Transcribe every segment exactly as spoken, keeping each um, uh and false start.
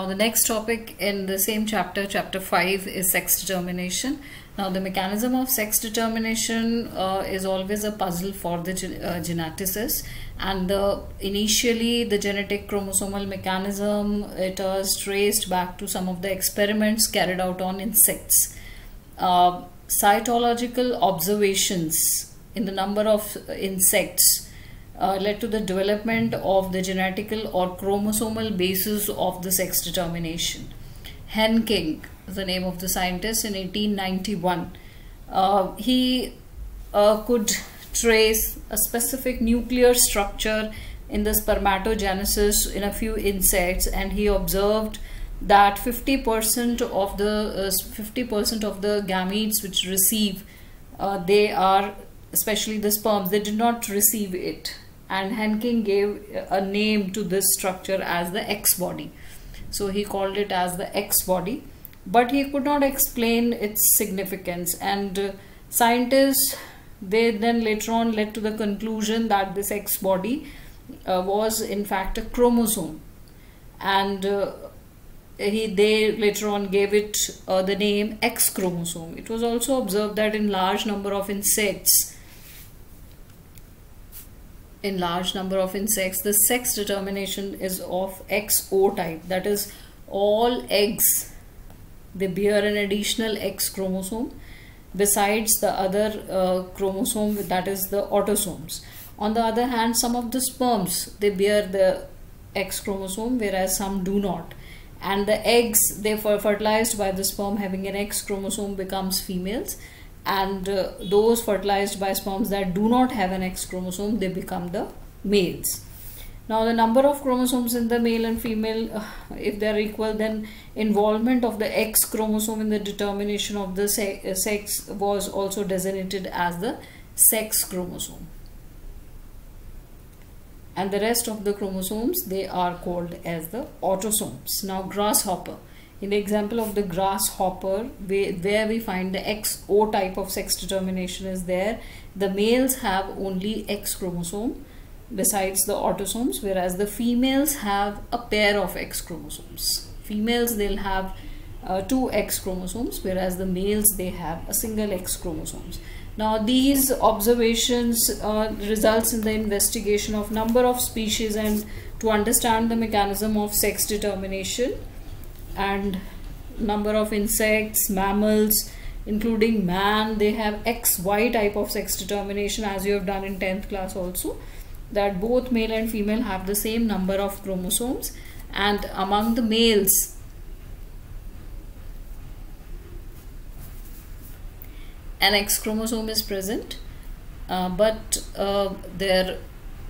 the next topic in the same chapter, chapter five, is sex determination. Now the mechanism of sex determination uh, is always a puzzle for the gen uh, geneticists, and the, initially the genetic chromosomal mechanism, it was traced back to some of the experiments carried out on insects. Uh, cytological observations in the number of insects Uh, led to the development of the genetical or chromosomal basis of the sex determination. Henking is the name of the scientist in eighteen ninety-one. Uh, he uh, could trace a specific nuclear structure in the spermatogenesis in a few insects, and he observed that fifty percent of the uh, fifty percent of the gametes which receive, uh, they are, especially the sperms, they did not receive it. And Henking gave a name to this structure as the X body. So he called it as the X body, but he could not explain its significance. And uh, scientists, they then later on led to the conclusion that this X body uh, was in fact a chromosome. And uh, he, they later on gave it uh, the name X chromosome. It was also observed that in large number of insects, in large number of insects, the sex determination is of X O type. That is, all eggs, they bear an additional X chromosome besides the other uh, chromosome, that is the autosomes. On the other hand, some of the sperms, they bear the X chromosome, whereas some do not. And the eggs, they were fertilized by the sperm having an X chromosome, becomes females. And uh, those fertilized by sperms that do not have an X chromosome, they become the males. Now the number of chromosomes in the male and female, uh, if they are equal, then involvement of the X chromosome in the determination of the se uh, sex was also designated as the sex chromosome. And the rest of the chromosomes, they are called as the autosomes. Now grasshopper. In the example of the grasshopper, where we find the X O type of sex determination is there, the males have only X chromosome besides the autosomes, whereas the females have a pair of X chromosomes. Females, they'll have uh, two X chromosomes, whereas the males, they have a single X chromosomes. Now these observations uh, results in the investigation of number of species, and to understand the mechanism of sex determination, and number of insects, mammals, including man, they have X Y type of sex determination, as you have done in tenth class also, that both male and female have the same number of chromosomes. And among the males, an X chromosome is present, uh, but uh, there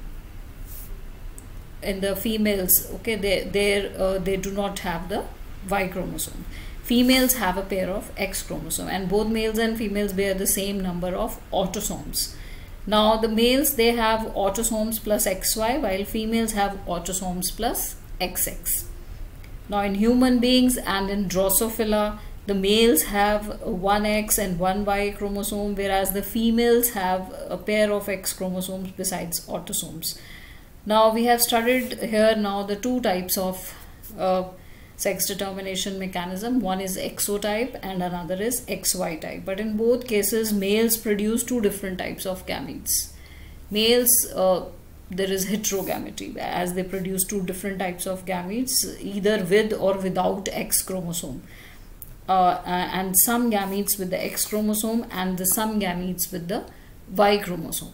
in the females, okay, they they uh, they do not have the Y chromosome. Females have a pair of X chromosome, and both males and females bear the same number of autosomes. Now the males, they have autosomes plus X Y, while females have autosomes plus X X. Now in human beings and in Drosophila, the males have one X and one Y chromosome, whereas the females have a pair of X chromosomes besides autosomes. Now we have studied here now the two types of uh, sex determination mechanism. One is X O type and another is X Y type. But in both cases, males produce two different types of gametes. Males, uh, there is heterogamety, as they produce two different types of gametes, either with or without X chromosome. Uh, and some gametes with the X chromosome, and the some gametes with the Y chromosome.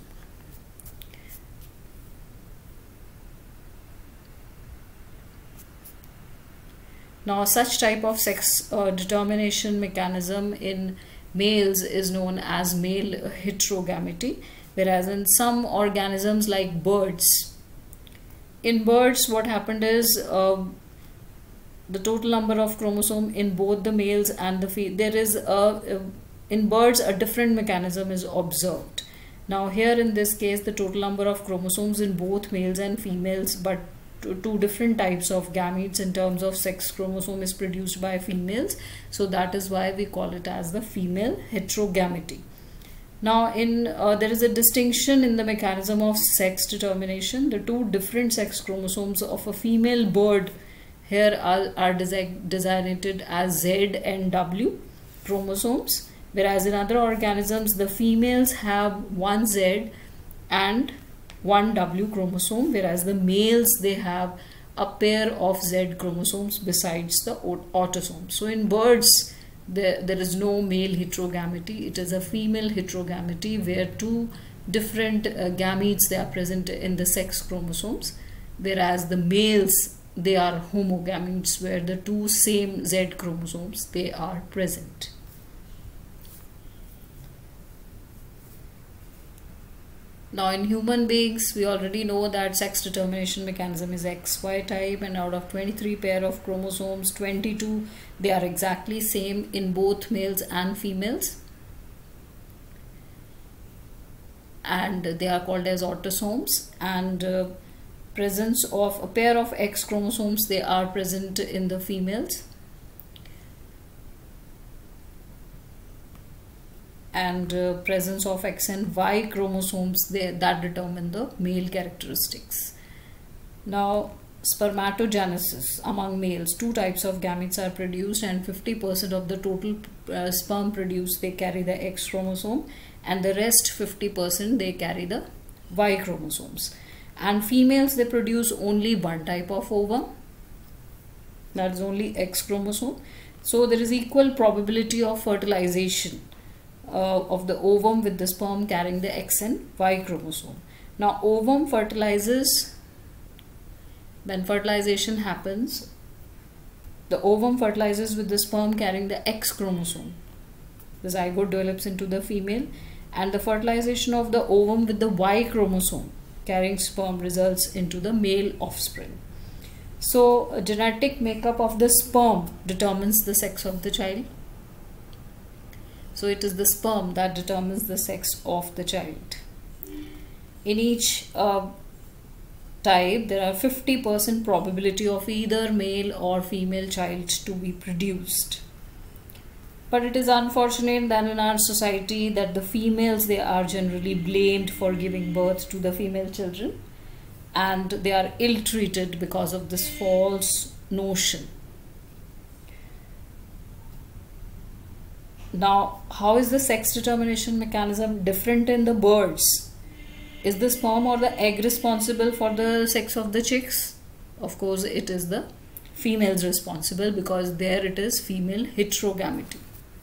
Now such type of sex uh, determination mechanism in males is known as male heterogamety, whereas in some organisms like birds, in birds what happened is uh, the total number of chromosome in both the males and the female, there is a, a in birds a different mechanism is observed. Now here in this case, the total number of chromosomes in both males and females, but two different types of gametes in terms of sex chromosome is produced by females, so that is why we call it as the female heterogamety. Now in uh, there is a distinction in the mechanism of sex determination. The two different sex chromosomes of a female bird here are, are desi designated as Z and W chromosomes, whereas in other organisms the females have one Z and one W chromosome, whereas the males, they have a pair of Z chromosomes besides the autosome. So in birds there, there is no male heterogamity, it is a female heterogamity where two different uh, gametes, they are present in the sex chromosomes, whereas the males, they are homogametes where the two same Z chromosomes, they are present. Now in human beings, we already know that sex determination mechanism is X Y type, and out of twenty-three pair of chromosomes, twenty-two, they are exactly same in both males and females, and they are called as autosomes. And uh, presence of a pair of X chromosomes, they are present in the females, and uh, presence of X and Y chromosomes, they, that determine the male characteristics. Now spermatogenesis among males, two types of gametes are produced, and fifty percent of the total uh, sperm produced, they carry the X chromosome, and the rest fifty percent they carry the Y chromosomes. And females, they produce only one type of ovum, that is only X chromosome. So there is equal probability of fertilization Uh, of the ovum with the sperm carrying the X and Y chromosome. Now ovum fertilizes, when fertilization happens, the ovum fertilizes with the sperm carrying the X chromosome. The zygote develops into the female, and the fertilization of the ovum with the Y chromosome carrying sperm results into the male offspring. So a genetic makeup of the sperm determines the sex of the child. So it is the sperm that determines the sex of the child. In each uh, type, there are fifty percent probability of either male or female child to be produced. But it is unfortunate that in our society that the females, they are generally blamed for giving birth to the female children, and they are ill-treated because of this false notion. Now, how is the sex determination mechanism different in the birds? Is the sperm or the egg responsible for the sex of the chicks? Of course, it is the females responsible, because there it is female heterogamity.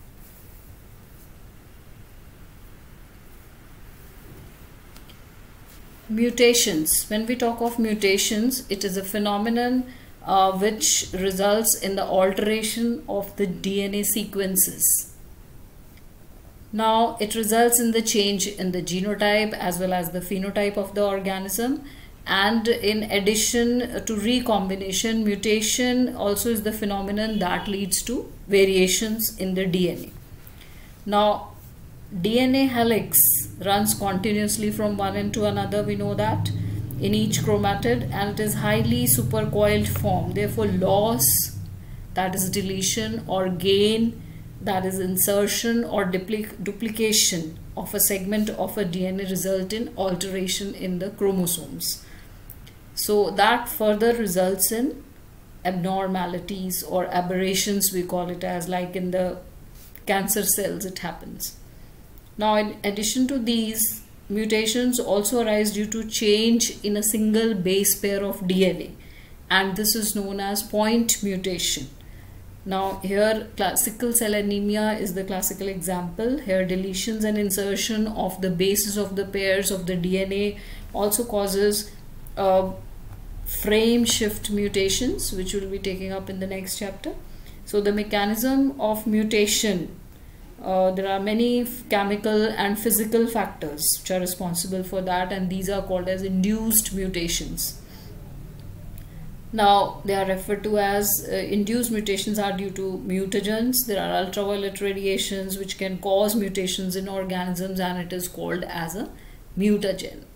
Mutations. When we talk of mutations, it is a phenomenon uh, which results in the alteration of the D N A sequences. Now it results in the change in the genotype as well as the phenotype of the organism, and in addition to recombination, mutation also is the phenomenon that leads to variations in the D N A. Now D N A helix runs continuously from one end to another, we know that, in each chromatid, and it is highly supercoiled form. Therefore loss, that is deletion, or gain, that is insertion or duplic duplication of a segment of a D N A, result in alteration in the chromosomes. So that further results in abnormalities or aberrations, we call it as, like in the cancer cells it happens. Now in addition to these, mutations also arise due to change in a single base pair of D N A, and this is known as point mutation. Now here sickle cell anemia is the classical example. Here deletions and insertion of the bases of the pairs of the D N A also causes uh, frame shift mutations, which we will be taking up in the next chapter. So the mechanism of mutation, uh, there are many chemical and physical factors which are responsible for that, and these are called as induced mutations. Now they are referred to as uh, induced mutations are due to mutagens. There are ultraviolet radiations which can cause mutations in organisms, and it is called as a mutagen.